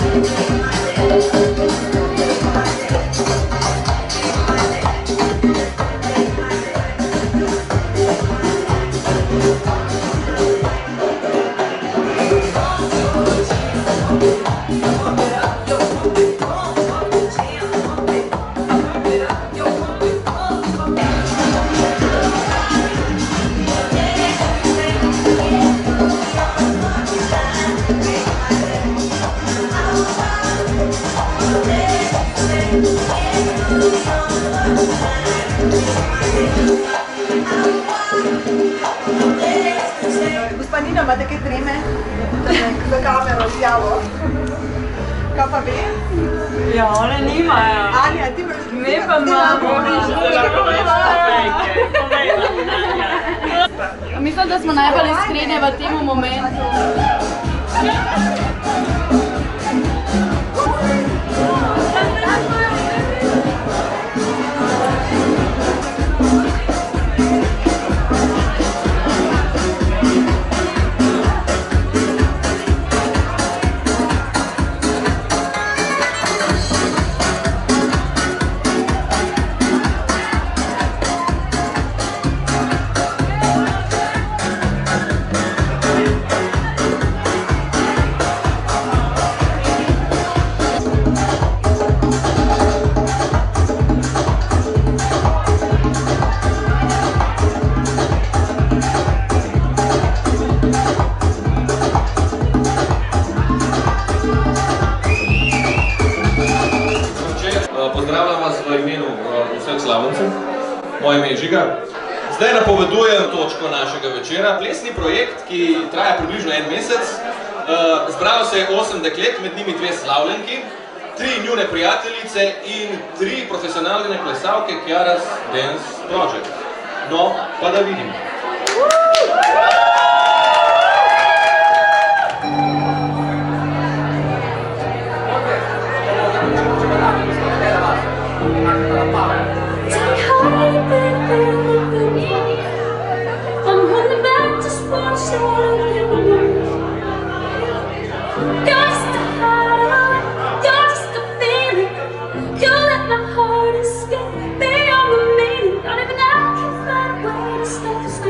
Gospa Nina, imate kaj treme? Za kamero, izjavo. Kaj pa vi? Ja, one nimajo. Anja, ti moraš... Me pa imamo. Mislim, da smo najbolj iskreni v tem momentu. Pozdravljam vas v imenu vseh slavncev. Moje ime je Žiga. Zdaj napovedujem točko našega večera. Plesni projekt, ki traja približno en mesec. Zbralo se je 8 deklet, med njimi 2 slavljenki, 3 njune prijateljice in 3 profesionalne plesalke Kiara's Dance Project. No, pa da vidim. Stop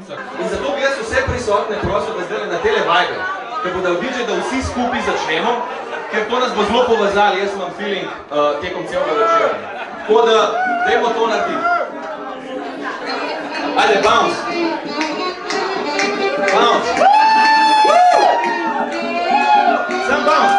koncert. In zato bi jaz vse prisotne prosil, da zdaj na tele vibe, da bodo DJ, da vsi skupaj začnemo, ker to nas bo zelo povezali, jaz imam feeling tekom celega večera. Tako da, dajmo to narediti. Ajde, bounce! Bounce! Sam bounce!